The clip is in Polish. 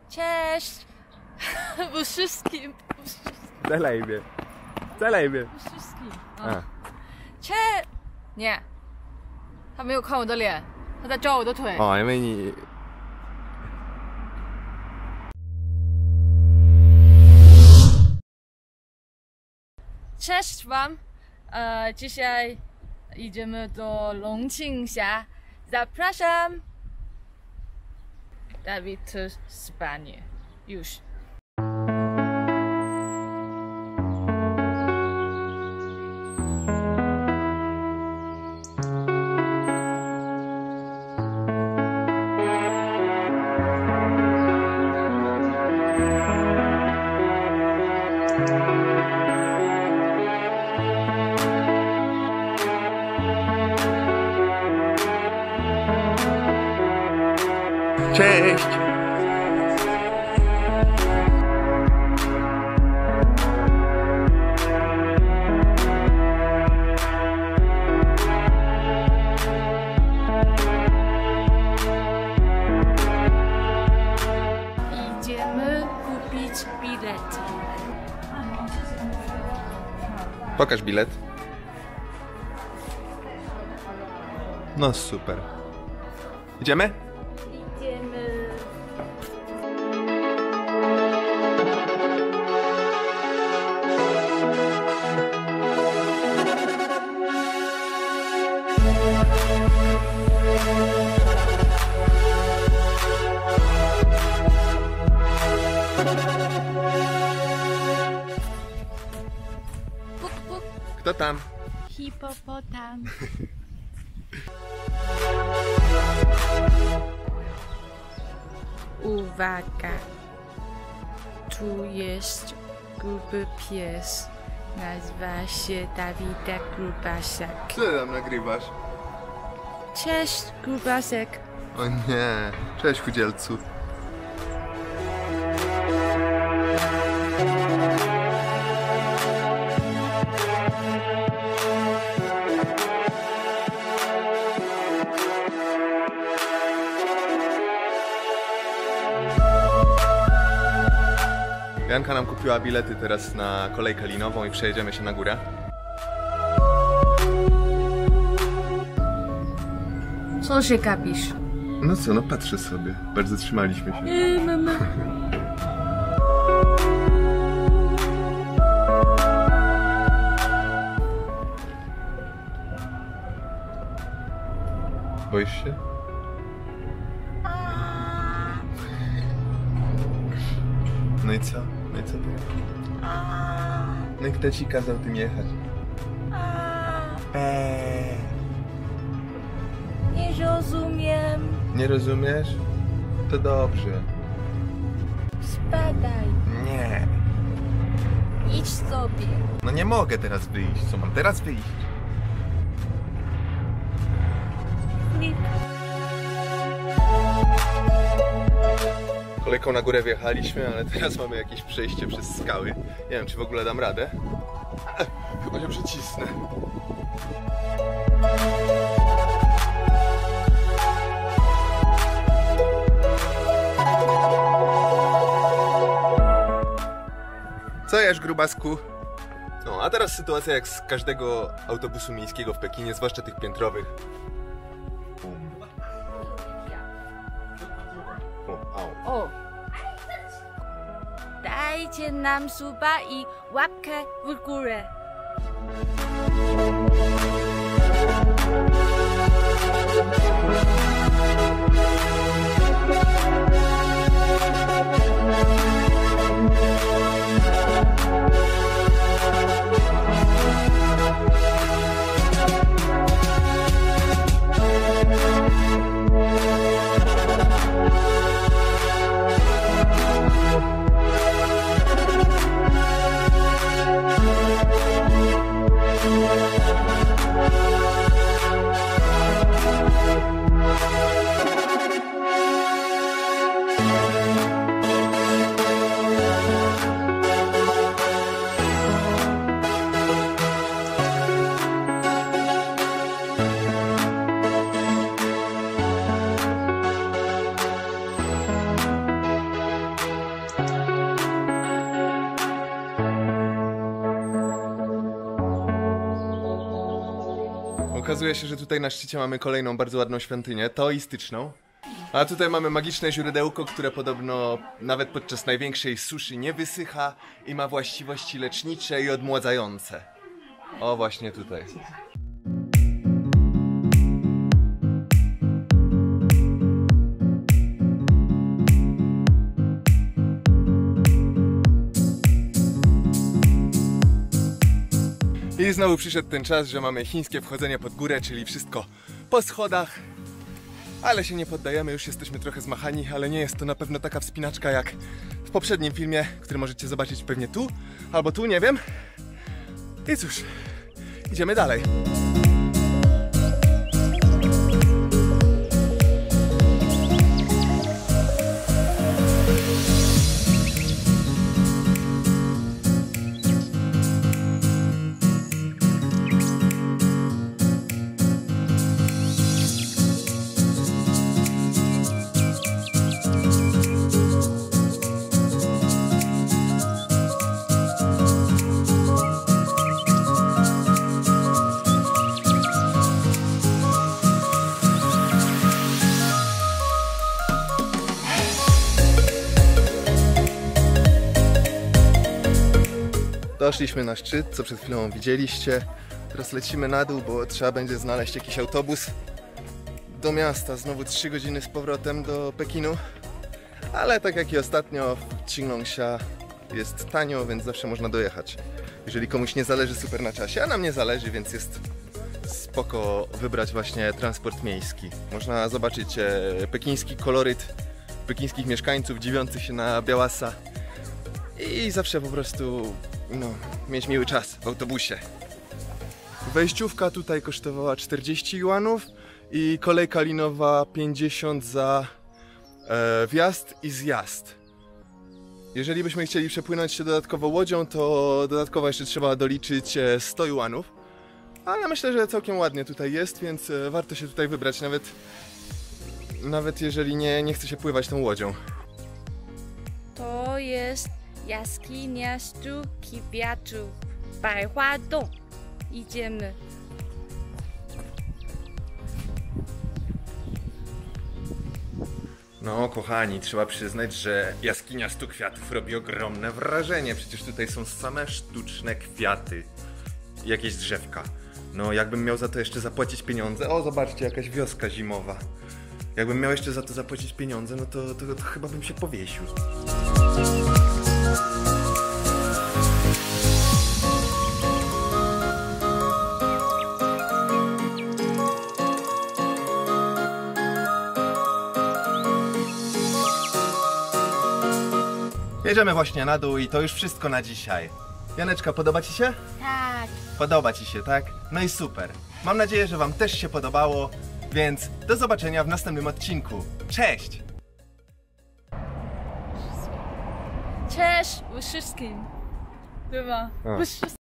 Cześć!不是 skim. 再来一遍，再来一遍。 不是 skim. 嗯， 切！你，他没有看我的脸，他在抓我的腿。 哦，因为你。 Cześć wam. Dzisiaj idziemy do Longqingxia. Zapraszam. Dawid to Spanie. Już. Cześć! Idziemy kupić bilet. Pokaż bilet. No super. Idziemy? Idziemy. Puk, puk. Kto tam? Hipopotam. Uwaga! Tu jest gruby pies. Nazywa się Dawida Grubasiak. Co tam nagrywasz? Cześć, Grubasek. O nie. Cześć, chudzielcu. Janka nam kupiła bilety teraz na kolejkę linową i przejedziemy się na górę. Co się gapisz? No co, no patrzę sobie. Bardzo zatrzymaliśmy się. Mama. Boisz się? No i co? No i co było? No i kto ci kazał tym jechać? Nie rozumiem. Nie rozumiesz? To dobrze. Spadaj. Nie. Idź sobie. No nie mogę teraz wyjść. Co mam teraz wyjść? Flip. Kolejką na górę wjechaliśmy, ale teraz mamy jakieś przejście przez skały. Nie wiem, czy w ogóle dam radę. Chyba się przycisnę. Co jesz, grubasku? No, a teraz sytuacja jak z każdego autobusu miejskiego w Pekinie, zwłaszcza tych piętrowych. O! Dajcie nam suba i łapkę w górę. okazuje się, że tutaj na szczycie mamy kolejną bardzo ładną świątynię, taoistyczną. A tutaj mamy magiczne źródełko, które podobno nawet podczas największej suszy nie wysycha i ma właściwości lecznicze i odmładzające. O, właśnie tutaj. I znowu przyszedł ten czas, że mamy chińskie wchodzenie pod górę, czyli wszystko po schodach. Ale się nie poddajemy, już jesteśmy trochę zmachani, ale nie jest to na pewno taka wspinaczka jak w poprzednim filmie, który możecie zobaczyć pewnie tu, albo tu, nie wiem. I cóż, idziemy dalej. Doszliśmy na szczyt, co przed chwilą widzieliście. Teraz lecimy na dół, bo trzeba będzie znaleźć jakiś autobus do miasta. Znowu 3 godziny z powrotem do Pekinu. Ale tak jak i ostatnio w Qinglongxia jest tanio, więc zawsze można dojechać. Jeżeli komuś nie zależy super na czasie, a nam nie zależy, więc jest spoko wybrać właśnie transport miejski. Można zobaczyć pekiński koloryt pekińskich mieszkańców dziwiących się na białasa i zawsze po prostu mieć miły czas w autobusie. Wejściówka tutaj kosztowała 40 juanów i kolejka linowa 50 za wjazd i zjazd. Jeżeli byśmy chcieli przepłynąć się dodatkowo łodzią, to dodatkowo jeszcze trzeba doliczyć 100 juanów. Ale myślę, że całkiem ładnie tutaj jest, więc warto się tutaj wybrać, nawet jeżeli nie chce się pływać tą łodzią. To jest jaskinia stu kwiatów, Baihua-dong. Idziemy. No kochani, trzeba przyznać, że jaskinia 100 kwiatów robi ogromne wrażenie. Przecież tutaj są same sztuczne kwiaty. Jakieś drzewka. No jakbym miał za to jeszcze zapłacić pieniądze. O, zobaczcie, jakaś wioska zimowa. Jakbym miał jeszcze za to zapłacić pieniądze, no to chyba bym się powiesił. Jedziemy właśnie na dół i to już wszystko na dzisiaj. Janeczka, podoba Ci się? Tak. Podoba Ci się, tak? No i super. Mam nadzieję, że Wam też się podobało, więc do zobaczenia w następnym odcinku. Cześć! Cześć wszystkim. 对吧？不是。